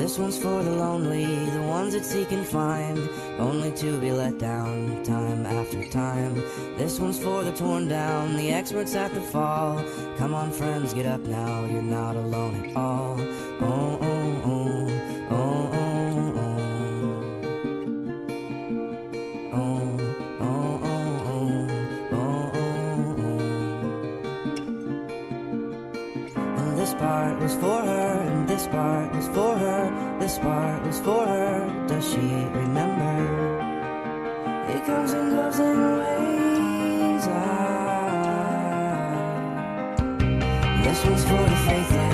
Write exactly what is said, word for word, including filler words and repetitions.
This one's for the lonely, the ones that seek and find, only to be let down time after time. This one's for the torn down, the experts at the fall. Come on friends, get up now, you're not alone at all. Oh, oh, oh, oh, oh, oh. Oh, oh, oh, oh, oh, oh. And this part was for her, and this part was for her, this part was for her. Does she remember? It comes and goes in waves. Ah. This one's for the faithless.